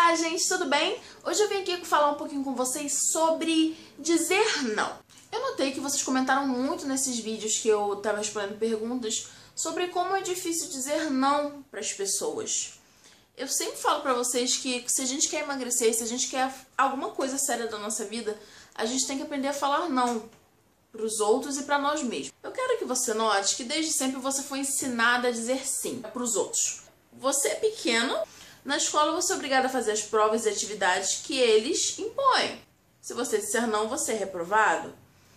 Olá, gente, tudo bem? Hoje eu vim aqui falar um pouquinho com vocês sobre dizer não. Eu notei que vocês comentaram muito nesses vídeos que eu tava respondendo perguntas sobre como é difícil dizer não para as pessoas. Eu sempre falo pra vocês que se a gente quer emagrecer, se a gente quer alguma coisa séria da nossa vida, a gente tem que aprender a falar não para os outros e para nós mesmos. Eu quero que você note que desde sempre você foi ensinada a dizer sim para os outros. Você é pequeno, na escola você é obrigada a fazer as provas e atividades que eles impõem. Se você disser não, você é reprovado.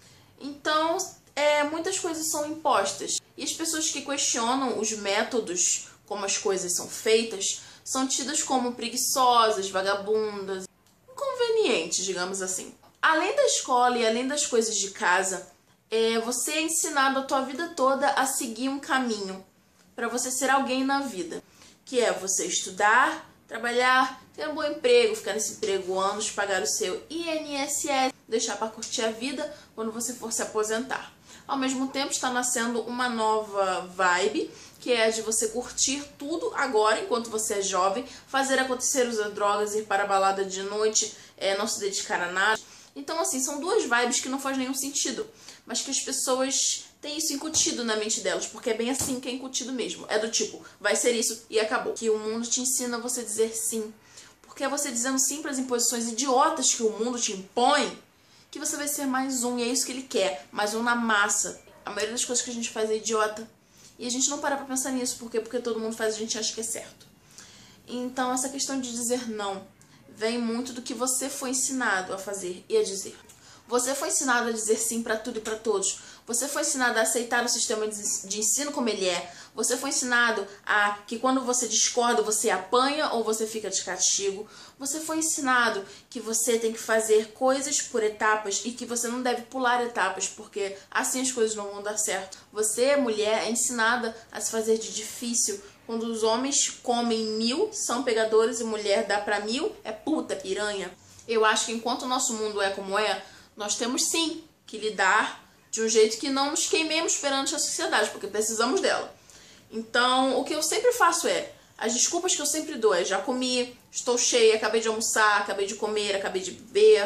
Então, muitas coisas são impostas. E as pessoas que questionam os métodos, como as coisas são feitas, são tidas como preguiçosas, vagabundas, inconvenientes, digamos assim. Além da escola e além das coisas de casa, você é ensinado a tua vida toda a seguir um caminho para você ser alguém na vida. Que é você estudar, trabalhar, ter um bom emprego, ficar nesse emprego anos, pagar o seu INSS, deixar para curtir a vida quando você for se aposentar. Ao mesmo tempo está nascendo uma nova vibe, que é a de você curtir tudo agora, enquanto você é jovem, fazer acontecer, usar drogas, ir para a balada de noite, não se dedicar a nada. Então, assim, são duas vibes que não faz nenhum sentido, mas que as pessoas têm isso incutido na mente delas, porque é bem assim que é incutido mesmo. É do tipo, vai ser isso e acabou. Que o mundo te ensina a você dizer sim, porque é você dizendo sim para as imposições idiotas que o mundo te impõe, que você vai ser mais um, e é isso que ele quer, mais um na massa. A maioria das coisas que a gente faz é idiota, e a gente não para pra pensar nisso, porque todo mundo faz, a gente acha que é certo. Então, essa questão de dizer não vem muito do que você foi ensinado a fazer e a dizer. Você foi ensinado a dizer sim para tudo e para todos. Você foi ensinado a aceitar o sistema de ensino como ele é. Você foi ensinado a que quando você discorda, você apanha ou você fica de castigo. Você foi ensinado que você tem que fazer coisas por etapas e que você não deve pular etapas, porque assim as coisas não vão dar certo. Você, mulher, é ensinada a se fazer de difícil. Quando os homens comem 1000, são pegadores, e mulher dá pra 1000, é puta, piranha. Eu acho que enquanto o nosso mundo é como é, nós temos sim que lidar de um jeito que não nos queimemos perante a sociedade, porque precisamos dela. Então, o que eu sempre faço as desculpas que eu sempre dou já comi, estou cheia, acabei de almoçar, acabei de comer, acabei de beber.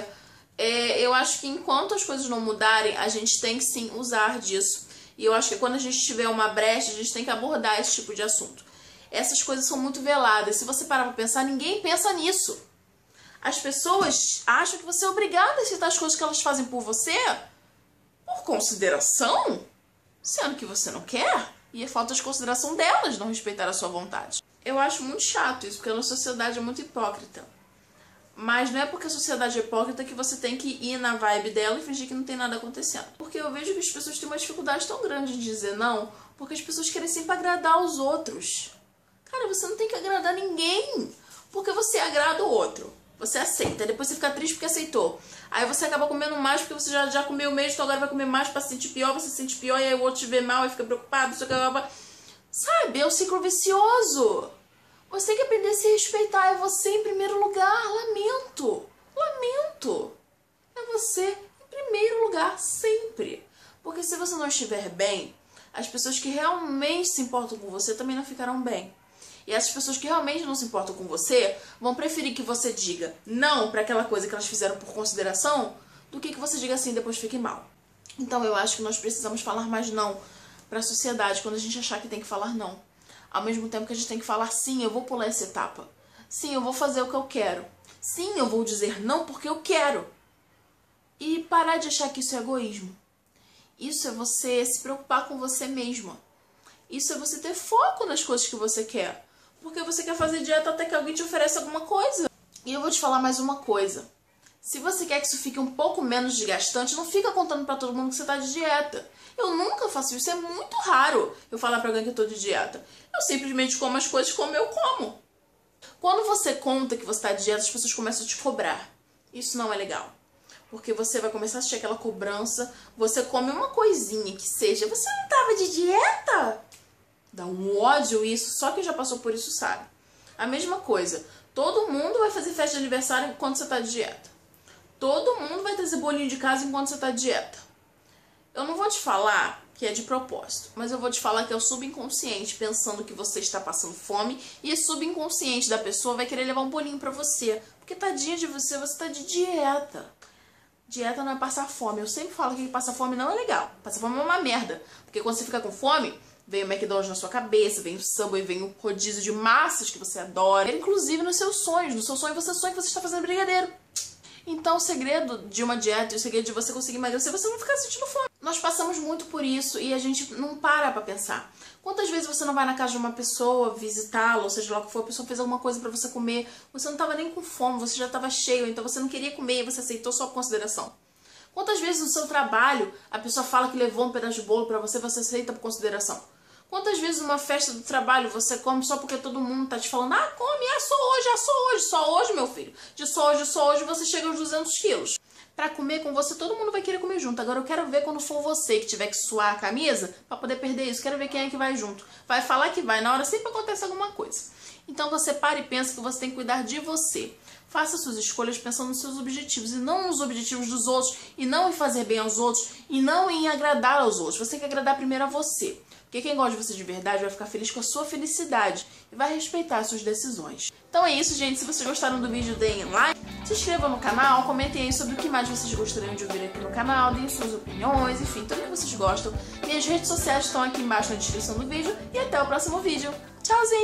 Eu acho que enquanto as coisas não mudarem, a gente tem que sim usar disso. E eu acho que quando a gente tiver uma brecha, a gente tem que abordar esse tipo de assunto. Essas coisas são muito veladas. Se você parar pra pensar, ninguém pensa nisso. As pessoas acham que você é obrigada a aceitar as coisas que elas fazem por você por consideração, sendo que você não quer, e é falta de consideração delas não respeitar a sua vontade. Eu acho muito chato isso, porque a nossa sociedade é muito hipócrita. Mas não é porque a sociedade é hipócrita que você tem que ir na vibe dela e fingir que não tem nada acontecendo. Porque eu vejo que as pessoas têm uma dificuldade tão grande de dizer não, porque as pessoas querem sempre agradar os outros. Cara, você não tem que agradar ninguém, porque você agrada o outro. Você aceita, depois você fica triste porque aceitou. Aí você acaba comendo mais porque você já comeu mesmo, então agora vai comer mais pra se sentir pior, você se sente pior, e aí o outro te vê mal e fica preocupado, sabe, é um ciclo vicioso. Você tem que aprender a se respeitar, é você em primeiro lugar, lamento. É você em primeiro lugar, sempre. Porque se você não estiver bem, as pessoas que realmente se importam com você também não ficarão bem. E essas pessoas que realmente não se importam com você vão preferir que você diga não para aquela coisa que elas fizeram por consideração do que você diga assim e depois fique mal. Então eu acho que nós precisamos falar mais não para a sociedade quando a gente achar que tem que falar não. Ao mesmo tempo que a gente tem que falar sim, eu vou pular essa etapa. Sim, eu vou fazer o que eu quero. Sim, eu vou dizer não porque eu quero. E parar de achar que isso é egoísmo. Isso é você se preocupar com você mesma. Isso é você ter foco nas coisas que você quer. Porque você quer fazer dieta até que alguém te ofereça alguma coisa. E eu vou te falar mais uma coisa. Se você quer que isso fique um pouco menos desgastante, não fica contando pra todo mundo que você tá de dieta. Eu nunca faço isso, é muito raro eu falar pra alguém que eu tô de dieta. Eu simplesmente como as coisas como eu como. Quando você conta que você tá de dieta, as pessoas começam a te cobrar. Isso não é legal. Porque você vai começar a assistir aquela cobrança, você come uma coisinha que seja, você não tava de dieta? Dá um ódio isso, só quem já passou por isso sabe. A mesma coisa, todo mundo vai fazer festa de aniversário enquanto você tá de dieta. Todo mundo vai trazer bolinho de casa enquanto você tá de dieta. Eu não vou te falar que é de propósito. Mas eu vou te falar que é o subconsciente pensando que você está passando fome e esse subconsciente da pessoa vai querer levar um bolinho pra você. Porque tadinha de você, você tá de dieta. Dieta não é passar fome. Eu sempre falo que passar fome não é legal. Passar fome é uma merda. Porque quando você fica com fome, vem o McDonald's na sua cabeça, vem o Subway, vem o rodízio de massas que você adora. Inclusive nos seus sonhos. No seu sonho você sonha que você está fazendo brigadeiro. Então o segredo de uma dieta e o segredo de você conseguir emagrecer é você não ficar sentindo fome. Nós passamos muito por isso e a gente não para pra pensar. Quantas vezes você não vai na casa de uma pessoa visitá-la, ou seja lá o que for, a pessoa fez alguma coisa pra você comer, você não tava nem com fome, você já tava cheio, então você não queria comer e você aceitou só por consideração. Quantas vezes no seu trabalho a pessoa fala que levou um pedaço de bolo pra você, você aceita por consideração? Quantas vezes numa festa do trabalho você come só porque todo mundo tá te falando, ah, come, só hoje, meu filho. De só hoje você chega aos 200 quilos. Pra comer com você, todo mundo vai querer comer junto. Agora eu quero ver quando for você que tiver que suar a camisa pra poder perder isso. Quero ver quem é que vai junto. Vai falar que vai, na hora sempre acontece alguma coisa. Então você para e pensa que você tem que cuidar de você. Faça suas escolhas pensando nos seus objetivos e não nos objetivos dos outros, e não em fazer bem aos outros, e não em agradar aos outros. Você tem que agradar primeiro a você. Porque quem gosta de você de verdade vai ficar feliz com a sua felicidade e vai respeitar as suas decisões. Então é isso, gente. Se vocês gostaram do vídeo, deem like, se inscrevam no canal, comentem aí sobre o que mais vocês gostariam de ouvir aqui no canal, deem suas opiniões, enfim, tudo que vocês gostam. Minhas redes sociais estão aqui embaixo na descrição do vídeo e até o próximo vídeo. Tchauzinho!